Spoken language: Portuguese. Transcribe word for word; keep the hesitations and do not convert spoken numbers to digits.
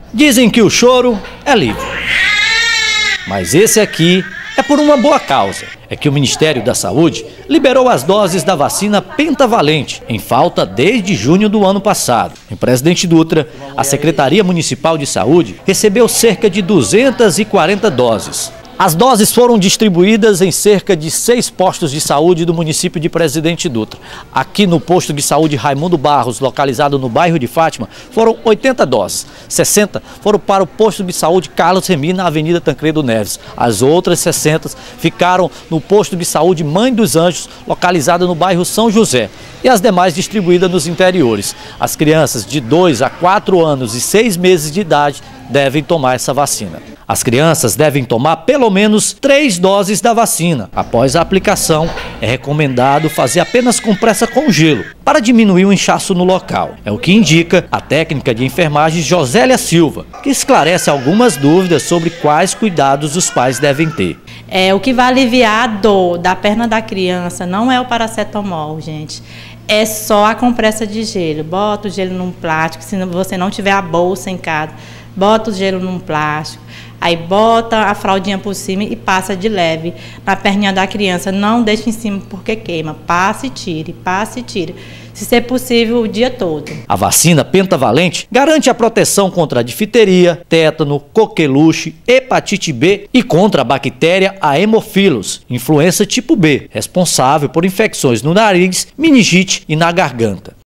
Dizem que o choro é livre. Mas esse aqui é por uma boa causa. É que o Ministério da Saúde liberou as doses da vacina pentavalente, em falta desde junho do ano passado. Em Presidente Dutra, a Secretaria Municipal de Saúde recebeu cerca de duzentas e quarenta doses. As doses foram distribuídas em cerca de seis postos de saúde do município de Presidente Dutra. Aqui no posto de saúde Raimundo Barros, localizado no bairro de Fátima, foram oitenta doses. sessenta foram para o posto de saúde Carlos Remy, na Avenida Tancredo Neves. As outras sessenta ficaram no posto de saúde Mãe dos Anjos, localizado no bairro São José. E as demais distribuídas nos interiores. As crianças de dois a quatro anos e seis meses de idade devem tomar essa vacina. As crianças devem tomar pelo menos três doses da vacina. Após a aplicação, é recomendado fazer apenas compressa com gelo, para diminuir o inchaço no local. É o que indica a técnica de enfermagem Josélia Silva, que esclarece algumas dúvidas sobre quais cuidados os pais devem ter. É, o que vai aliviar a dor da perna da criança não é o paracetamol, gente. É só a compressa de gelo. Bota o gelo num plástico, se você não tiver a bolsa em casa, bota o gelo num plástico, aí bota a fraldinha por cima e passa de leve na perninha da criança. Não deixe em cima porque queima. Passe e tire, passe e tire. Se ser possível, o dia todo. A vacina pentavalente garante a proteção contra a difteria, tétano, coqueluche, hepatite B e contra a bactéria Haemophilus, influenza tipo B, responsável por infecções no nariz, meningite e na garganta.